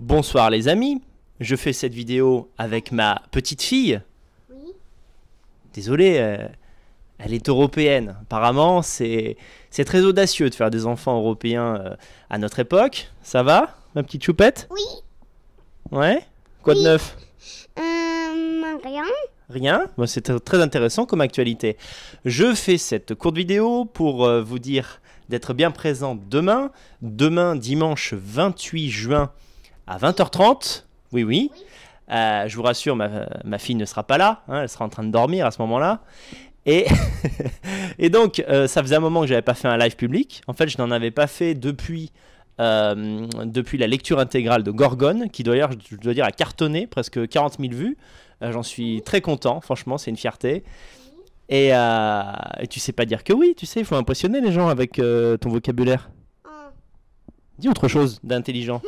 Bonsoir les amis, je fais cette vidéo avec ma petite fille. Oui. Désolé, elle est européenne. Apparemment, c'est très audacieux de faire des enfants européens à notre époque. Ça va, ma petite choupette? Oui. Ouais? Quoi de Oui. neuf? Rien. Rien? Bon, c'est très intéressant comme actualité. Je fais cette courte vidéo pour vous dire d'être bien présent demain. Demain, dimanche 28 juin à 20h30. Oui, oui. Je vous rassure, ma fille ne sera pas là. Hein, elle sera en train de dormir à ce moment-là. Et, et donc, ça faisait un moment que je n'avais pas fait un live public. En fait, je n'en avais pas fait depuis la lecture intégrale de Gorgone, qui d'ailleurs, je dois dire, a cartonné, presque 40 000 vues. J'en suis très content, franchement, c'est une fierté. Et tu sais pas dire que oui, tu sais, il faut impressionner les gens avec ton vocabulaire. Dis autre chose d'intelligent.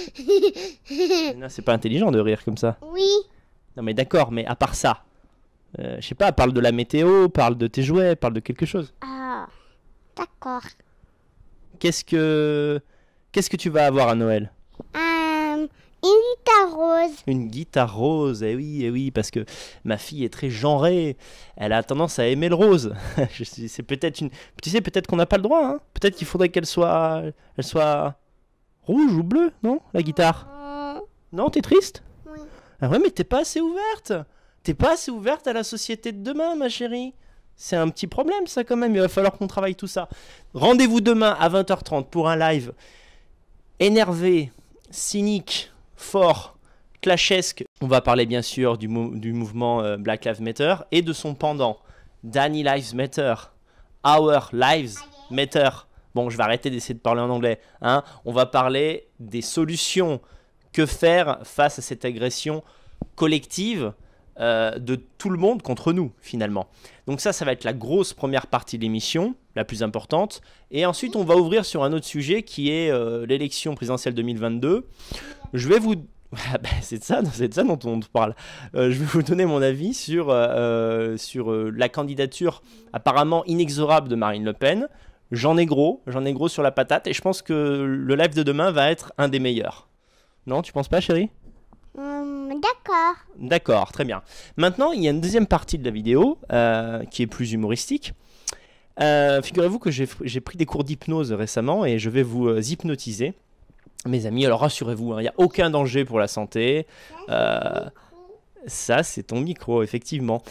Non, c'est pas intelligent de rire comme ça. Oui. Non mais d'accord, mais à part ça, je sais pas, parle de la météo, parle de tes jouets, parle de quelque chose. Ah, d'accord. Qu'est-ce que tu vas avoir à Noël? Une guitare rose. Une guitare rose, eh oui, parce que ma fille est très genrée. Elle a tendance à aimer le rose. C'est peut-être une, tu sais, peut-être qu'on n'a pas le droit. Hein, peut-être qu'il faudrait qu'elle soit rouge ou bleue, non, la guitare? Non, t'es triste? Oui. Ah ouais, mais t'es pas assez ouverte. T'es pas assez ouverte à la société de demain, ma chérie. C'est un petit problème, ça, quand même. Il va falloir qu'on travaille tout ça. Rendez-vous demain à 20h30 pour un live énervé, cynique, fort, clashesque. On va parler, bien sûr, du mouvement Black Lives Matter et de son pendant, Danny Lives Matter, Our Lives Matter. Bon, je vais arrêter d'essayer de parler en anglais. Hein. On va parler des solutions. Que faire face à cette agression collective de tout le monde contre nous, finalement. Donc ça va être la grosse première partie de l'émission, la plus importante. Et ensuite, on va ouvrir sur un autre sujet qui est l'élection présidentielle 2022. Je vais vous... c'est de ça dont on parle. Je vais vous donner mon avis sur la candidature apparemment inexorable de Marine Le Pen. J'en ai gros sur la patate et je pense que le live de demain va être un des meilleurs. Non, tu penses pas, chérie? D'accord. D'accord, très bien. Maintenant, il y a une deuxième partie de la vidéo qui est plus humoristique. Figurez-vous que j'ai pris des cours d'hypnose récemment et je vais vous hypnotiser, mes amis. Alors rassurez-vous, il n'y a aucun danger pour la santé. Ça, c'est ton micro, effectivement.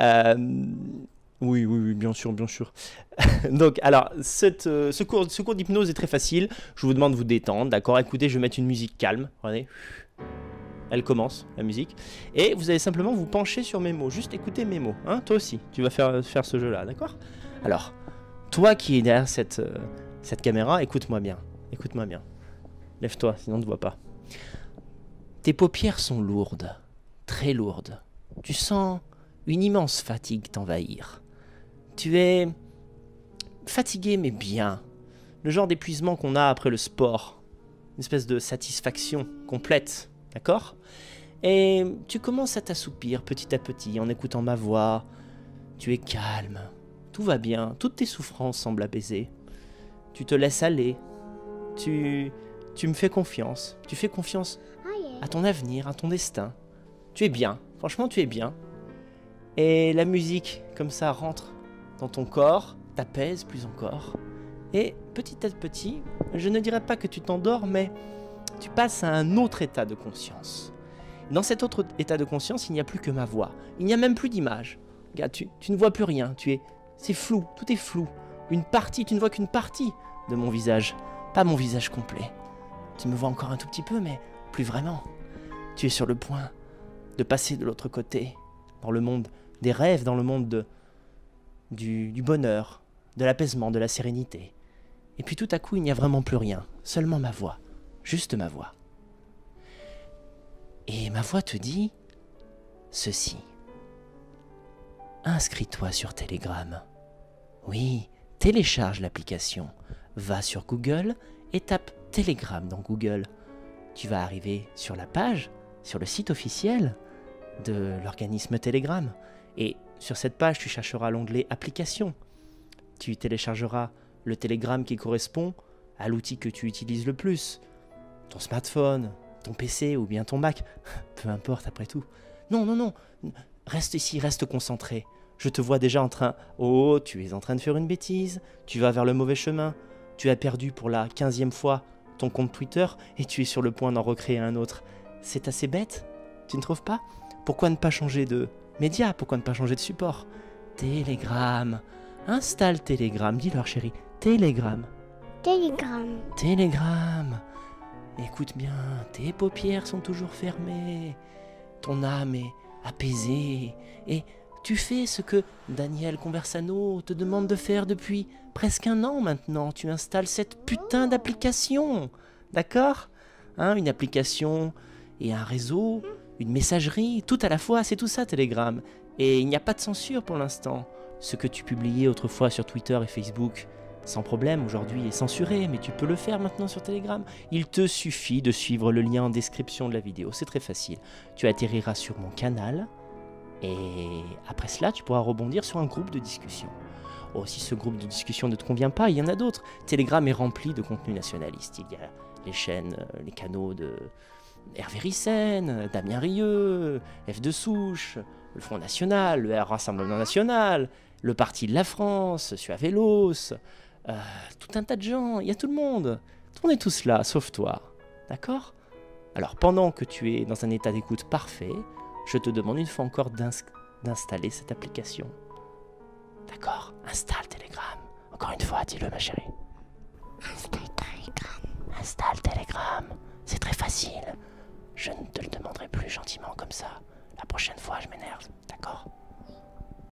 Oui, bien sûr. Donc, alors, ce cours d'hypnose est très facile. Je vous demande de vous détendre, d'accord? Écoutez, je vais mettre une musique calme. Regardez. Elle commence, la musique. Et vous allez simplement vous pencher sur mes mots. Juste écouter mes mots. Hein, toi aussi, tu vas faire ce jeu-là, d'accord? Alors, toi qui es derrière cette caméra, écoute-moi bien. Écoute-moi bien. Lève-toi, sinon on ne te voit pas. Tes paupières sont lourdes. Très lourdes. Tu sens une immense fatigue t'envahir. Tu es fatigué mais bien. Le genre d'épuisement qu'on a après le sport. Une espèce de satisfaction complète. D'accord? Et tu commences à t'assoupir petit à petit en écoutant ma voix. Tu es calme. Tout va bien. Toutes tes souffrances semblent apaisées. Tu te laisses aller. Tu me fais confiance. Tu fais confiance à ton avenir, à ton destin. Tu es bien. Franchement, tu es bien. Et la musique, comme ça, rentre dans ton corps, t'apaise plus encore. Et petit à petit, je ne dirais pas que tu t'endors, mais tu passes à un autre état de conscience. Dans cet autre état de conscience, il n'y a plus que ma voix. Il n'y a même plus d'image. Regarde, tu ne vois plus rien. C'est flou, tout est flou. Tu ne vois qu'une partie de mon visage, pas mon visage complet. Tu me vois encore un tout petit peu, mais plus vraiment. Tu es sur le point de passer de l'autre côté, dans le monde des rêves, dans le monde du bonheur, de l'apaisement, de la sérénité. Et puis tout à coup, il n'y a vraiment plus rien, seulement ma voix. Juste ma voix. Et ma voix te dit ceci. Inscris-toi sur Telegram. Oui, télécharge l'application. Va sur Google et tape Telegram dans Google. Tu vas arriver sur la page, sur le site officiel de l'organisme Telegram. Et sur cette page, tu chercheras l'onglet Application. Tu téléchargeras le Telegram qui correspond à l'outil que tu utilises le plus. Ton smartphone, ton PC ou bien ton Mac. Peu importe après tout. Non, non, non. Reste ici, reste concentré. Je te vois déjà en train... Oh, tu es en train de faire une bêtise. Tu vas vers le mauvais chemin. Tu as perdu pour la 15e fois ton compte Twitter et tu es sur le point d'en recréer un autre. C'est assez bête, tu ne trouves pas? Pourquoi ne pas changer de média? Pourquoi ne pas changer de support? Telegram. Installe Telegram. Dis-leur, chérie. Telegram. Telegram. Telegram. Écoute bien, tes paupières sont toujours fermées. Ton âme est apaisée. Et tu fais ce que Daniel Conversano te demande de faire depuis presque 1 an maintenant. Tu installes cette putain d'application. D'accord? Une application et un réseau, une messagerie, tout à la fois. C'est tout ça, Telegram. Et il n'y a pas de censure pour l'instant. Ce que tu publiais autrefois sur Twitter et Facebook, sans problème, aujourd'hui est censuré, mais tu peux le faire maintenant sur Telegram. Il te suffit de suivre le lien en description de la vidéo, c'est très facile. Tu atterriras sur mon canal, et après cela, tu pourras rebondir sur un groupe de discussion. Oh, si ce groupe de discussion ne te convient pas, il y en a d'autres. Telegram est rempli de contenu nationaliste. Il y a les chaînes, les canaux de Hervé Ryssen, Damien Rieu, F de Souche, le Front National, le Rassemblement National, le Parti de la France, Suavelos, tout un tas de gens, il y a tout le monde. On est tous là, sauf toi. D'accord? Alors, pendant que tu es dans un état d'écoute parfait, je te demande une fois encore d'installer cette application. D'accord? Installe Telegram. Encore une fois, dis-le, ma chérie. Installe Telegram. Installe Telegram. C'est très facile. Je ne te le demanderai plus gentiment comme ça. La prochaine fois, je m'énerve. D'accord?